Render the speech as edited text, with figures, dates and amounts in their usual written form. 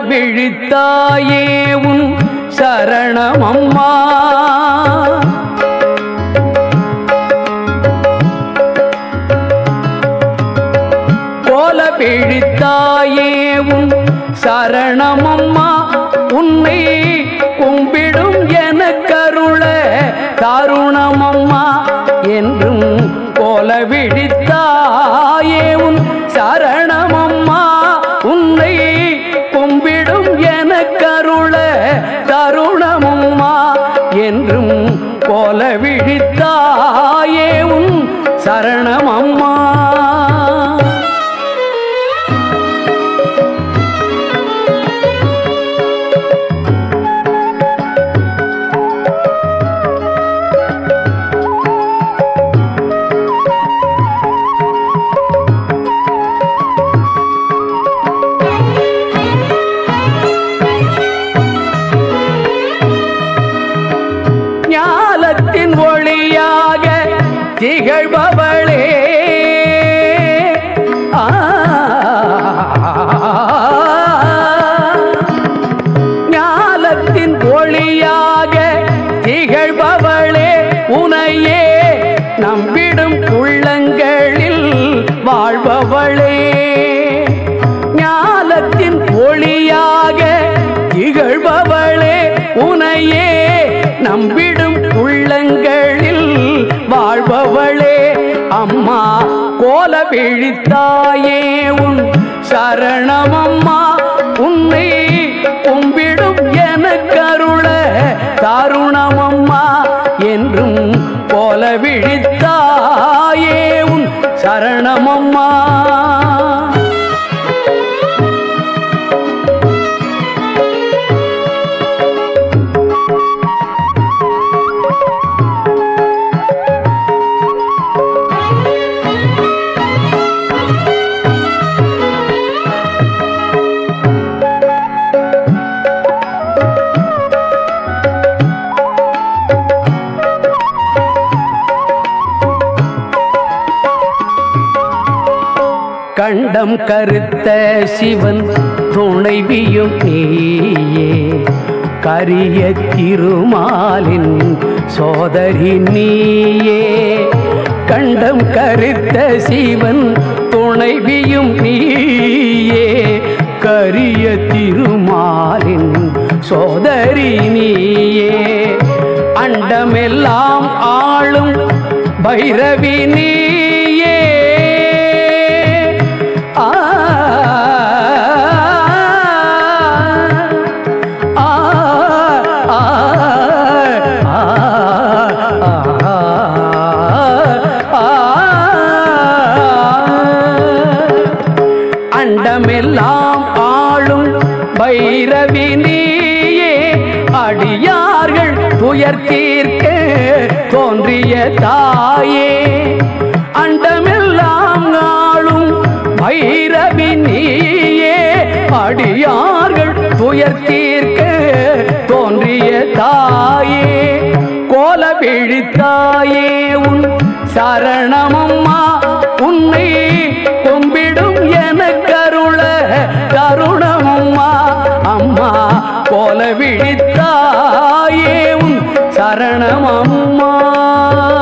விழித்தாயே உன் சரணம் அம்மா. கோல விழித்தாயே உன் சரணம் அம்மா. உன்னை கும்பிடும் என கருள தாருணம் அம்மா. என்றும் கோல விழித்தாயே உன் சரணம் அம்மா. உன்னை கும்பிடும் என கருள தருணம் அம்மா. என்றும் கோல விழித்தாயே உன் சரணம் அம்மா. ஒளியாக திகழ்பவளே ஞானத்தின் ஒளியாக திகழ்பவளே. உனையே நம்பிடும் உள்ளங்களில் வாழ்பவளே. ஞானத்தின் ஒளியாக திகழ்பவளே. உனையே நம்பிடும் உள்ளங்களில் வாழ்பவளே. அம்மா கோல விழித்தாயே உன் சரணம் அம்மா. உன்னை கும்பிடும் என கருள தாருணம் அம்மா. என்றும் கோல விழித்தாயே உன் சரணம் அம்மா. கண்டம் கருத்த சிவன் துணைவியும் நீயே. கரிய திருமாலின் சோதரி நீயே. கண்டம் கருத்த சிவன் துணைவியும் நீயே. கரிய திருமாலின் சோதரி நீயே. அண்டமெல்லாம் ஆளும் பைரவி நீயே. அண்டமெல்லாம் ஆளும் பைரவி நீயே. அடியார்கள் துயர் தீர்க்க தோன்றிய தாயே. அண்டமெல்லாம் ஆளும் பைரவி நீயே. அடியார்கள் துயர் தீர்க்க தோன்றிய தாயே. கோல விழித்தாயே உன் சரணம் அம்மா. உன்னை கும்பிடும் என கருள கருணம் அம்மா. அம்மா கோல விழித்தாயே உன் சரணம் அம்மா.